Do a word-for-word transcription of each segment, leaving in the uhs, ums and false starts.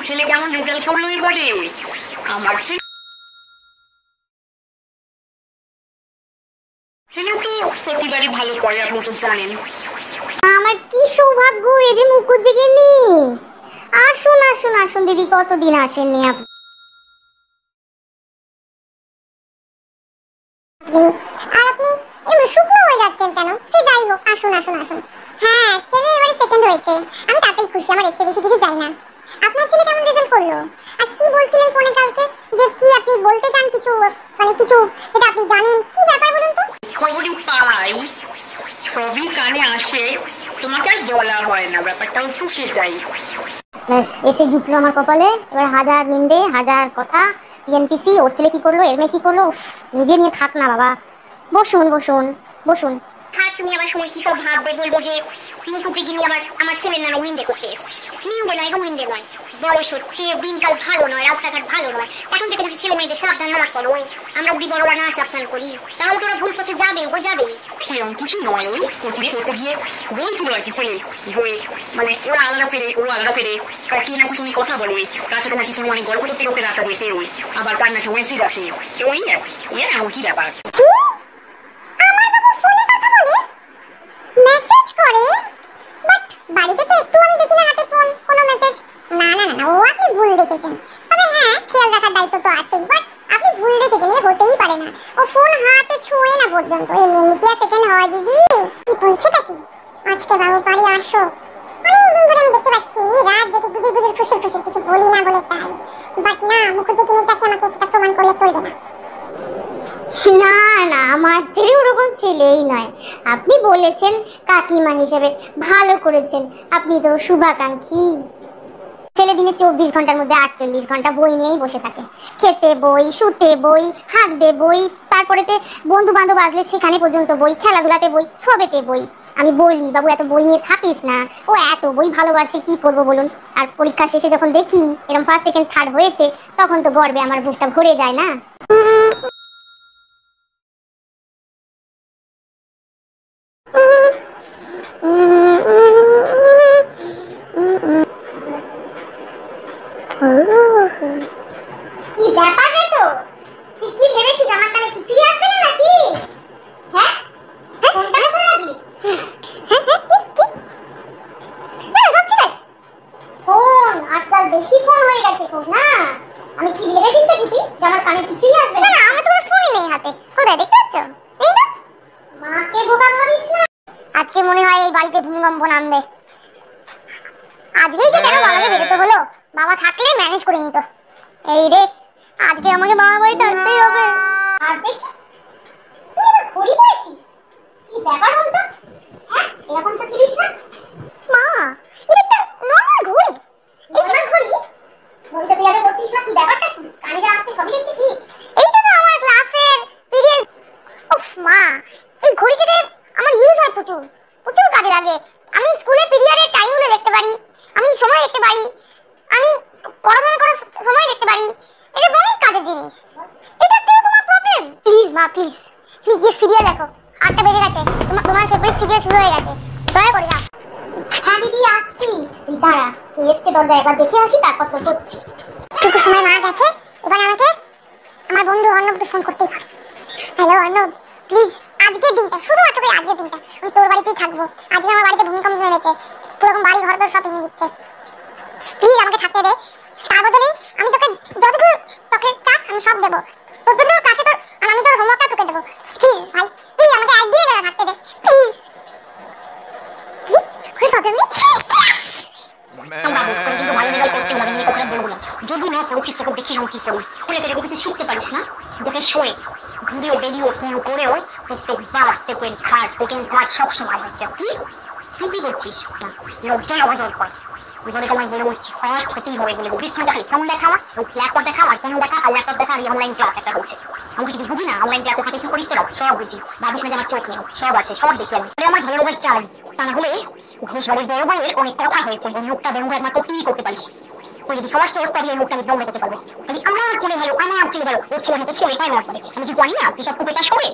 ছেলে কেমন রেজাল্ট করলো এবারে? আমার ছেলে ছেলে তো প্রতিবারই ভালো করে, আপনি তো জানেন। আমার কি সৌভাগ্য এদের মুখুজ্জিকে নি। আসুন আসুন আসুন দিদি, কতদিন আসেননি আপনি। আর আপনি এমন শুকনো হয়ে যাচ্ছেন কেন? সে যাই হোক, আসুন আসুন আসুন। হ্যাঁ, ছেলে এবারে সেকেন্ড হয়েছে, আমি তাতেই খুশি, আমার এর চেয়ে বেশি কিছু চাই না। আপনার ছেলে কেমন রেজাল্ট করলো? আর কি বলছিলেন ফোনে কালকে, যে কি আপনি বলতে চান কিছু, মানে কিছু যেটা আপনি জানেন, কি ব্যাপার বলুন তো? খবরই পাই, সবই কানে আসে, তোমাকে আর বলা হয় না, ব্যাপারটা হচ্ছে সেটাই। ব্যাস এসে জুটলো আমার কপালে, এবার হাজার নিন্দে হাজার কথা। টিএনপিসি, ওর ছেলে কি করলো, এর মেয়ে কি করলো, নিজে নিয়ে থাক না বাবা। বসুন বসুন বসুন। থাক, তুমি আবার সময় কি সব ভাববে, বলবো যে মুকুজ্জি গিনি আমার আমার ছেলের নামে নিন্দে করতে এসেছি। নিন্দে নয় গো, নিন্দে নয়, বয়স হচ্ছে, দিনকাল ভালো নয়, রাস্তাঘাট ভালো নয়, এখন থেকে যদি ছেলে মেয়েদের সাবধান না করো, আমরা যদি বড়রা না সাবধান করি, তাহলে তোরা ভুল পথে যাবে, ও যাবে। সেরকম কিছু নয়, ওই কোচিংয়ে করতে গিয়ে বলছিল আর কি ছেলে, যে মানে ওরা আলাদা ফেরে, ওরা আলাদা ফেরে, আর কি নাকি তুমি কথা বলে, তার সাথে নাকি তুমি অনেক গল্প করতে করতে রাস্তা দিয়ে ফেরোই, আবার কার নাকি মেসেজ আসে, ওই আর কি। এ এমন কি ব্যাপার? মেসেজ করে, বাট বাড়িতে তো একটু আমি দেখি না হাতে ফোন, কোনো মেসেজ। না না না, ও আপনি ভুল দেখেছেন। তবে হ্যাঁ, খেয়াল রাখার দায়িত্ব তো আছে, বাট আপনি ভুল দেখেছেন, এটা হতেই পারে না। ও ফোন হাতে ছুঁয়ে না পর্যন্ত এমনি এমনি কি আর সেকেন্ড হয় দিদি? কি বলছেটা কি? আজকে বাবু বাড়ি আসো, অনেকদিন ধরে আমি দেখতে পাচ্ছি রাত দেখে গুজুর গুজুর ফুসুর ফুসুর, কিছু বলি না বলে তাই। বাট না, মুখুজ্জি কিনের কাছে আমাকে সেটা প্রমাণ করলে চলবে না। না না, আমার ছেলে ওরকম ছেলেই নয়। আপনি বলেছেন কাকিমা হিসেবে, ভালো করেছেন, আপনি তো শুভাকাঙ্ক্ষী। ছেলে দিনে চব্বিশ ঘন্টার মধ্যে আটচল্লিশ ঘন্টা বই নিয়েই বসে থাকে। খেতে বই, শুতে বই, হাঁকতে বই, তারপরেতে বন্ধু বান্ধব আসলে সেখানে পর্যন্ত বই, খেলাধুলাতে বই, সবেতে বই। আমি বলি বাবু এত বই নিয়ে থাকিস না, ও এত বই ভালোবাসে, কি করব বলুন। আর পরীক্ষা শেষে যখন দেখি এরকম ফার্স্ট সেকেন্ড থার্ড হয়েছে, তখন তো গর্বে আমার বুকটা ভরে যায় না। কি ব্যাপার রে, তো তুই কি ভেবেছিস আমার কানে কিছুই আসবে না নাকি? হ্যাঁ ফোনটা ধরে রাখলি? হ্যাঁ হ্যাঁ ঠিক ঠিক, হ্যাঁ সব ঠিক আছে। ফোন আজকাল বেশি ফোন হয়ে গেছে ফোন, না আমি কি ভেবেছিস নাকি তুই যে আমার কানে কিছুই আসবে না? না আমার তো ফোনই নেই হাতে, কোথায় দেখতে পাচ্ছ? এই না, মাকে বোকা ভাবিস না। আজকে মনে হয় এই বাড়িতে ভূমিকম্প নামবে। আজকেই তো কেন বাবাকে বেরোতে হলো, বাবা থাকলে ম্যানেজ করে নিত। এই রে, আজকে আমাকে বাবা বাড়িতে আসতেই হবে। আর দেখি তুই আবার ঘড়ি পড়েছিস, কি ব্যাপার বলতো? হ্যাঁ এরকম তো ছিলিস না। মা এটা একটা নরমাল ঘড়ি। এই নরমাল ঘড়ি? ঘড়িটা তুই আগে পড়তিস না, কি ব্যাপারটা কি? কানে যা আসছে সবই দেখছি ঠিক। এইটা তো আমার ক্লাসের পিরিয়ড। উফ মা, এই ঘড়িটাতে আমার ইউজ হয় প্রচুর, প্রচুর কাজে লাগে। আমি স্কুলে পিরিয়ডের টাইম গুলো দেখতে পারি, আমি সময় দেখতে পারি, আমি পড়াশোনা করার সময় দেখতে পারি। এটা অনেক কাজের জিনিস। এটা তো তোমার প্রবলেম। প্লিজ মা প্লিজ, তুমি গিয়ে সিরিয়াল দেখো, আটটা বেজে গেছে, তোমার তোমার ফেভারিট সিরিয়াল শুরু হয়ে গেছে, দয়া করে যাও। হ্যাঁ দিদি আসছি, তুই দাঁড়া, তুই এসকে দরজা একবার দেখে আসি, তারপর তো করছি। টুকু সময় মা গেছে, এবার আমাকে আমার বন্ধু অর্ণবকে ফোন করতেই হবে। হ্যালো অর্ণব, প্লিজ আজকের দিনটা, শুধুমাত্র করে আজকের দিনটা আমি তোর বাড়িতেই থাকবো। আজকে আমার বাড়িতে ভূমিকম্প হয়েছে, পুরো বাড়ি ঘর দর সব ভেঙে দিচ্ছে। প্লিজ আমাকে থাকতে দে, তার বদলে আমি তোকে যতগুলো চকলেট চাস আমি সব দেবো, তোর জন্য কাছে তো আমি তোর হোমওয়ার্কটা তোকে দেবো। প্লিজ ভাই, প্লিজ আমাকে একদিনের জন্য থাকতে দে প্লিজ। যদি না পড়েছিস তোকে দেখি আমি কি করি, খুলে থেকে কিছু শিখতে পারিস না, দেখে শোয়ে ঘুরেও বেরিয়েও ফোন করেও প্রত্যেকবার সেকেন্ড থার্ড সেকেন্ড থার্ড সব সময় হচ্ছে। কি তুই কি করছিস? লজ্জায় অবজয় কর, বলে তোমায় বলে বলছি ফার্স্ট হতেই হবে বলে চব্বিশ ঘন্টা খালি ফোন দেখা, ওই ল্যাপটপ দেখা, আর ফোন দেখা, আর ল্যাপটপ দেখা, আর অনলাইন ক্লাস একটা হচ্ছে। আমি কিছু বুঝি না, অনলাইন ক্লাসে থাকে কি করিস তোরা? সব বুঝি, ভাবিস না যে আমার চোখ নেই, সব আছে, সব দেখি আমি। আমার ঢেলে রোগের চাই, তা না হলে ঘোষ বাড়ির বড় বইয়ের অনেক কথা হয়েছে, ওই মুখটা বেরোবে একমাত্র তুই করতে পারিস। তুই যদি ফার্স্ট হোস তবে এই মুখটা বেরোবে করতে পারবে। যদি আমার ছেলে ভালো, আমার ছেলে ভালো, ওর ছেলের মতো ছেলে হয় না পারে, আমি কি জানি না যে সব কুপেটা সরে।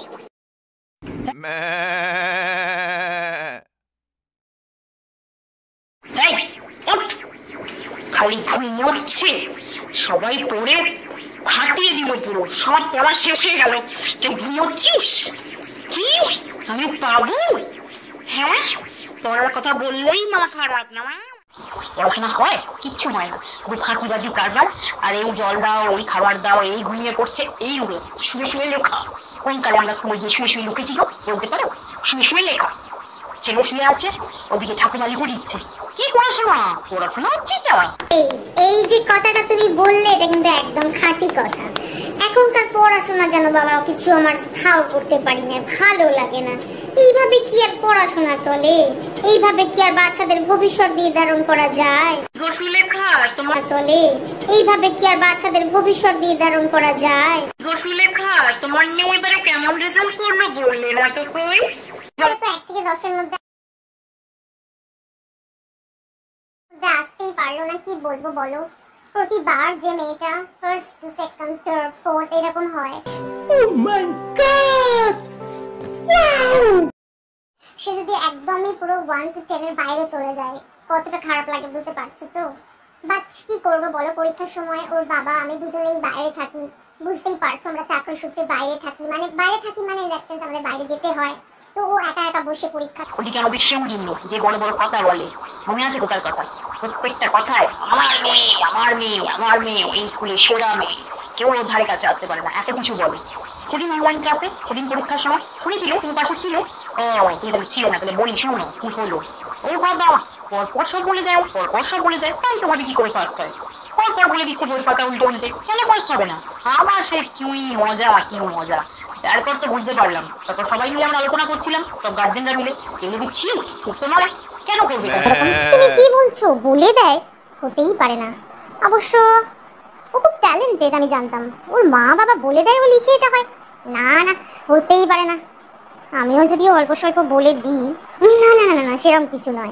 খালি খালি ঘুমোচ্ছে, সবাই পড়ে ফাটিয়ে দিল পুরো, সব পড়া শেষ হয়ে গেল, তুই ঘুমোচ্ছিস? কি আমি পাবো? হ্যাঁ, পড়ার কথা বললেই মা খারাপ না? পড়াশোনা হয়? কিচ্ছু হয় না, শুধু ফাঁকিবাজি কারবার। আর এই জল দাও, ওই খাবার দাও, এই ঘুমিয়ে পড়ছে, এই রুমে শুয়ে শুয়ে লেখা। কোন কালে আমরা স্কুলে গিয়ে শুয়ে শুয়ে লুকেছি গো, বলতে পারো? শুয়ে শুয়ে লেখা। ছেলে শুয়ে আছে, ওদিকে ঠাকুমা লিখে দিচ্ছে। কি পড়াশোনা? পড়াশোনা হচ্ছে এটা? এই যে কথাটা তুমি বললে এটা কিন্তু একদম খাঁটি কথা। এখনকার পড়াশোনা যেন বাবা কিছু আমার খাও করতে পারি না, ভালো লাগে না। এইভাবে কি আর পড়াশোনা চলে? এইভাবে কি আর বাচ্চাদের ভবিষ্যৎ নির্ধারণ করা যায়? সুলেখা তোমার চলে এইভাবে কি আর বাচ্চাদের ভবিষ্যৎ নির্ধারণ করা যায়? সুলেখা তোমার মেয়ে এবারে কেমন রেজাল্ট করলো বললে না তো? কই তো এক থেকে দশের মধ্যে আসতেই পারলো না। কি বলবো বলো, প্রতিবার যে মেয়েটা ফার্স্ট সেকেন্ড থার্ড ফোর্থ এরকম হয়, Oh my God! Wow! সে যদি একদমই পুরো ওয়ান টু টেন এর বাইরে চলে যায় কতটা খারাপ লাগে বুঝতে পারছো তো। বাট কি করবো বলো, পরীক্ষার সময় ওর বাবা আমি দুজনেই বাইরে থাকি, বুঝতেই পারছো আমরা চাকরি সূত্রে বাইরে থাকি, মানে বাইরে থাকি মানে দেখছেন আমাদের বাইরে যেতে হয়। তো ও একা একা বসে পরীক্ষা, ওদিকে আমাদের সেমদিন যে বড় বড় কথা বলে, মনে আছে তো তার কথা? প্রত্যেকটা কথায় আমার মেয়ে আমার মেয়ে আমার মেয়ে, এই স্কুলে সেরা মেয়ে, কেউ ওর ধারে কাছে আসতে পারে না, এত কিছু বলে। সেদিন অনলাইন ক্লাসে, সেদিন পরীক্ষার সময় শুনেছিলে তুমি পাশে ছিলে? ও তুমি তাহলে ছিলে না, তাহলে বলি শোনো কি হলো। ওর বাবা পরপর সব বলে দেয়, পরপর সব বলে দেয়, তাই তোমাকে কি করে ফার্স্ট হয়? পরপর বলে দিচ্ছে বই পাতা উল্টে উল্টে, কেন ফার্স্ট হবে না? আমার সে কি মজা, কি মজা। তারপর তো বুঝতে পারলাম, তারপর সবাই মিলে আমরা আলোচনা করছিলাম, সব গার্জেনরা মিলে, এগুলো দিচ্ছি ঠিক তো নয়, কেন করবে? তুমি কি বলছো? বলে দেয়? হতেই পারে না। অবশ্য ও খুব ট্যালেন্টেড, আমি জানতাম। ওর মা বাবা বলে দেয় ও লিখে এটা হয়? না না, হতেই পারে না। আমিও যদি অল্প স্বল্প বলে দিই, না না না না সেরকম কিছু নয়।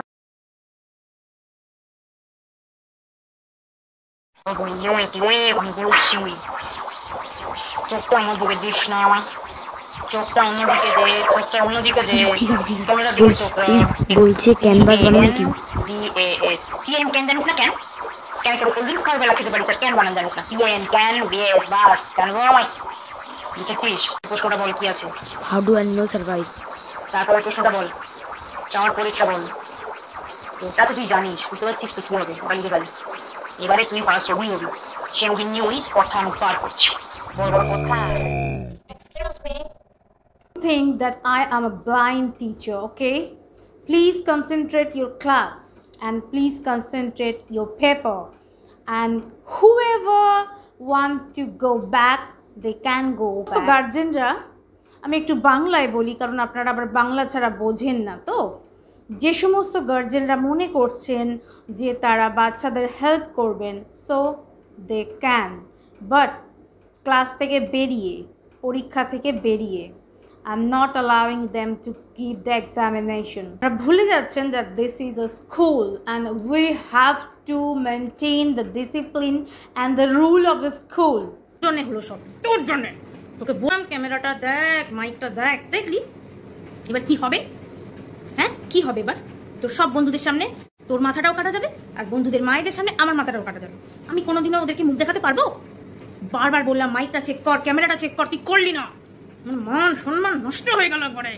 চোখটা অন্যদিকে দিস না, চোখটা অন্যদিকে দে, চোখটা অন্যদিকে দে। তোমরা দিকে চোখটা বলছে ক্যানভাস বানানো কি? বিএএস সিএম ক্যান জানিস না? কেন কেন করে কোল্ড ড্রিঙ্কস খাওয়া বেলা খেতে পারিস আর ক্যান বানান জানিস না? সিএন ক্যান বিএস বাস ক্যানভাস লিখেছিস? প্রশ্নটা বল কি আছে? How do animals survive? তারপরে প্রশ্নটা বল, আমার পরীক্ষা বল। এটা তো তুই জানিস, বুঝতে পারছিস তো কি হবে, ওটা লিখে গেলি। এবারে তুই ফার্স্ট হবি হবি, সেগুলি নিয়ে ওই কথা আমি পার করছি, বড় বড় কথা। Excuse me. Think that I am a blind teacher, okay? Please concentrate your class and please concentrate your paper. And whoever want to go back, they can go back. So গার্জেনরা, আমি একটু বাংলায় বলি কারণ আপনারা আবার বাংলা ছাড়া বোঝেন না তো। যে সমস্ত গার্জেনরা মনে করছেন যে তারা বাচ্চাদের হেল্প করবেন, so they can, but class থেকে বেরিয়ে, পরীক্ষা থেকে বেরিয়ে, I am not allowing them to give the examination. আপনারা ভুলে যাচ্ছেন that this is a school and we have to maintain the discipline and the rule of the school. জন্যে হলো সব, তোর জন্যে। তোকে বললাম ক্যামেরাটা দেখ, মাইকটা দেখ, দেখলি এবার কি হবে? হ্যাঁ কি হবে এবার? তোর সব বন্ধুদের সামনে তোর মাথাটাও কাটা যাবে, আর বন্ধুদের মায়েদের সামনে আমার মাথাটাও কাটা যাবে। আমি কোনোদিনও ওদেরকে মুখ দেখাতে পারবো? বারবার বললাম মাইকটা চেক কর, ক্যামেরাটা চেক কর, তুই করলি না। আমার মান সম্মান নষ্ট হয়ে গেল পরে।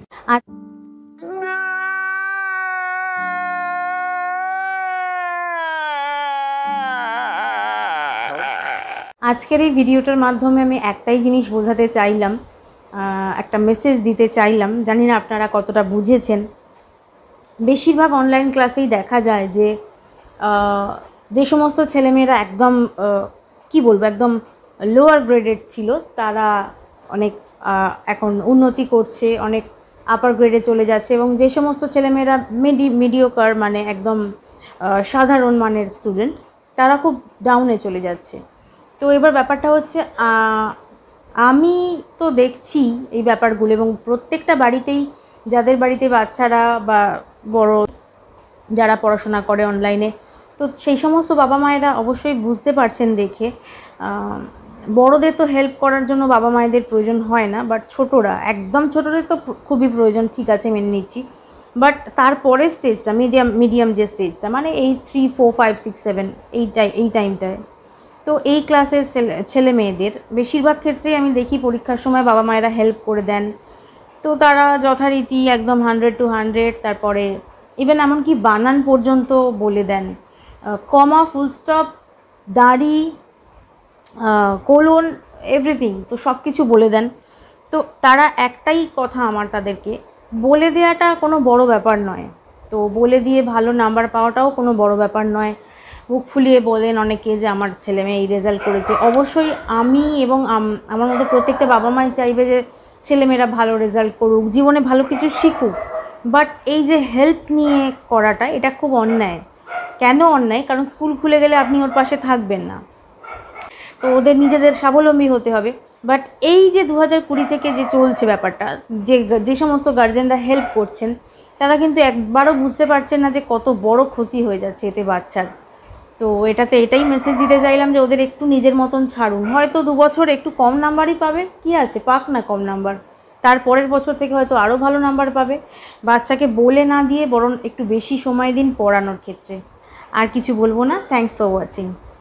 আজকের এই ভিডিওটার মাধ্যমে আমি একটাই জিনিস বোঝাতে চাইলাম, একটা মেসেজ দিতে চাইলাম, জানি না আপনারা কতটা বুঝেছেন। বেশিরভাগ অনলাইন ক্লাসেই দেখা যায় যে যে সমস্ত ছেলেমেয়েরা একদম কি বলবো একদম লোয়ার গ্রেডেড ছিল, তারা অনেক এখন উন্নতি করছে, অনেক আপার গ্রেডে চলে যাচ্ছে, এবং যে সমস্ত ছেলেমেয়েরা মিডি মিডিওকার মানে একদম সাধারণ মানের স্টুডেন্ট, তারা খুব ডাউনে চলে যাচ্ছে। তো এবার ব্যাপারটা হচ্ছে, আমি তো দেখছি এই ব্যাপারগুলো, এবং প্রত্যেকটা বাড়িতেই যাদের বাড়িতে বাচ্চারা বা বড় যারা পড়াশোনা করে অনলাইনে, তো সেই সমস্ত বাবা মায়েরা অবশ্যই বুঝতে পারছেন দেখে। বড়দের তো হেল্প করার জন্য বাবা মায়েদের প্রয়োজন হয় না, বাট ছোটরা, একদম ছোটদের তো খুবই প্রয়োজন, ঠিক আছে মেনে নিচ্ছি। বাট তারপরের স্টেজটা মিডিয়াম মিডিয়াম যে স্টেজটা মানে এই three four five six seven এই টাই এই টাইমটায়, তো এই ক্লাসের ছেলে ছেলে মেয়েদের বেশিরভাগ ক্ষেত্রেই আমি দেখি পরীক্ষার সময় বাবা মায়েরা হেল্প করে দেন। তো তারা যথারীতি একদম হান্ড্রেড টু হান্ড্রেড, তারপরে ইভেন এমনকি বানান পর্যন্ত বলে দেন, কমা, ফুল স্টপ, দাড়ি, কোলন, এভরিথিং, তো সব কিছু বলে দেন। তো তারা একটাই কথা আমার তাদেরকে, বলে দেওয়াটা কোনো বড় ব্যাপার নয়, তো বলে দিয়ে ভালো নাম্বার পাওয়াটাও কোনো বড় ব্যাপার নয়। বুক ফুলিয়ে বলেন অনেকে যে আমার ছেলে মেয়ে এই রেজাল্ট করেছে। অবশ্যই আমি এবং আমার মতো প্রত্যেকটা বাবা মাই চাইবে যে ছেলেমেয়েরা ভালো রেজাল্ট করুক, জীবনে ভালো কিছু শিখুক, বাট এই যে হেল্প নিয়ে করাটা এটা খুব অন্যায়। কেন অন্যায়? কারণ স্কুল খুলে গেলে আপনি ওর পাশে থাকবেন না, তো ওদের নিজেদের স্বাবলম্বী হতে হবে। বাট এই যে দু হাজার কুড়ি থেকে যে চলছে ব্যাপারটা, যে যে সমস্ত গার্জেনরা হেল্প করছেন তারা কিন্তু একবারও বুঝতে পারছেন না যে কত বড় ক্ষতি হয়ে যাচ্ছে এতে বাচ্চার। তো এটাতে এটাই মেসেজ দিতে চাইলাম যে ওদের একটু নিজের মতন ছাড়ুন। হয়তো দু বছর একটু কম নাম্বারই পাবে, কি আছে, পাক না কম নাম্বার, তারপরের বছর থেকে হয়তো আরও ভালো নাম্বার পাবে। বাচ্চাকে বলে না দিয়ে বরং একটু বেশি সময় দিন পড়ানোর ক্ষেত্রে। আর কিছু বলবো না। Thanks for watching.